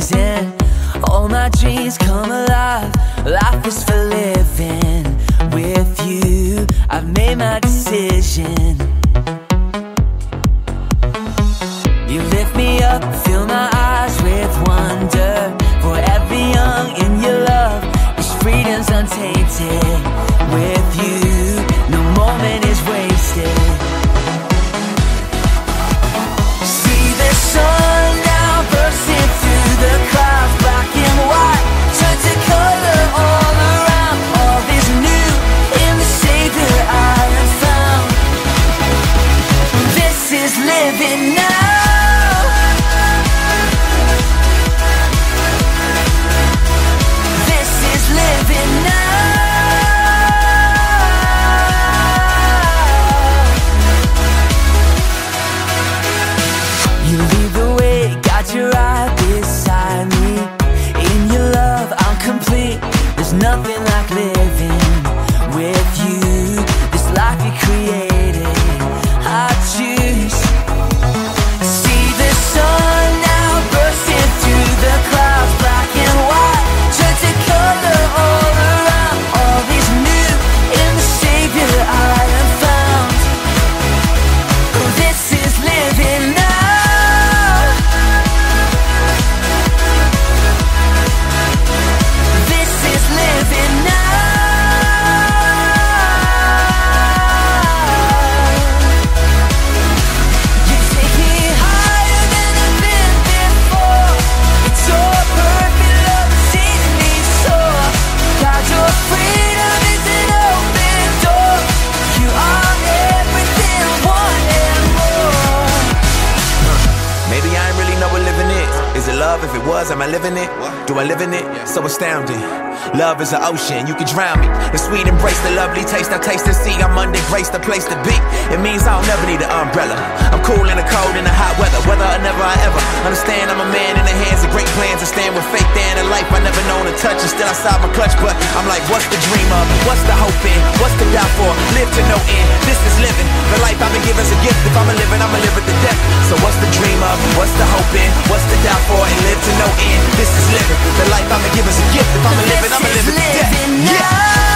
season. All my dreams come alive. Life is for living. With you, I've made my decision. You lift me up, fill my eyes with wonder. Forever young in your love, this freedom's untainted. With you, no moment is wasted. See the sun now bursting through the clouds. Black and white turn to color all around. All is new in the Savior I have found. This is living now. Nothing like living with you. This life you created, I choose. See the sun now bursting through the clouds. Black and white turn to color all around. All is new in the Savior I have found. Oh, this is living now. If it was, am I living it? Do I live in it? So astounding. Love is an ocean, you can drown me. The sweet embrace, the lovely taste, I taste and see. I'm under grace, the place to be. It means I'll never need an umbrella. I'm cool in the cold, in the hot weather. Whether or never I ever understand, I'm a man in the hands of great plans. I stand with faith there in a life I never known to touch. And still outside my clutch, but I'm like, what's the dream of? What's the hope in? What's to die for? Live to no end. This is living. The life I've been given's a gift. If I'm a living, I'ma live it to death. So what's the dream of? What's the hope in? What's to die for? And live to no end. This is living. The life I've been given's a gift. If I'm a living, I'ma live it to death. Yeah.